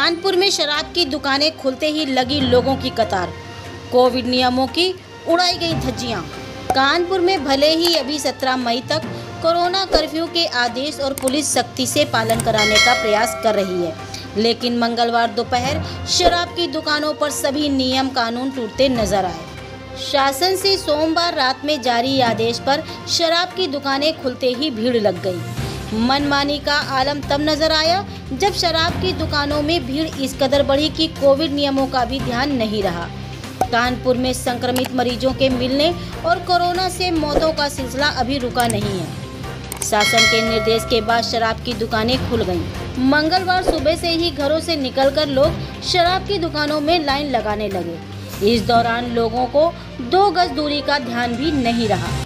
कानपुर में शराब की दुकानें खुलते ही लगी लोगों की कतार। कोविड नियमों की उड़ाई गई धज्जियां। कानपुर में भले ही अभी 17 मई तक कोरोना कर्फ्यू के आदेश और पुलिस सख्ती से पालन कराने का प्रयास कर रही है, लेकिन मंगलवार दोपहर शराब की दुकानों पर सभी नियम कानून टूटते नजर आए। शासन से सोमवार रात में जारी आदेश पर शराब की दुकानें खुलते ही भीड़ लग गई। मनमानी का आलम तब नजर आया जब शराब की दुकानों में भीड़ इस कदर बढ़ी कि कोविड नियमों का भी ध्यान नहीं रहा। कानपुर में संक्रमित मरीजों के मिलने और कोरोना से मौतों का सिलसिला अभी रुका नहीं है। शासन के निर्देश के बाद शराब की दुकानें खुल गईं। मंगलवार सुबह से ही घरों से निकलकर लोग शराब की दुकानों में लाइन लगाने लगे। इस दौरान लोगों को 2 गज दूरी का ध्यान भी नहीं रहा।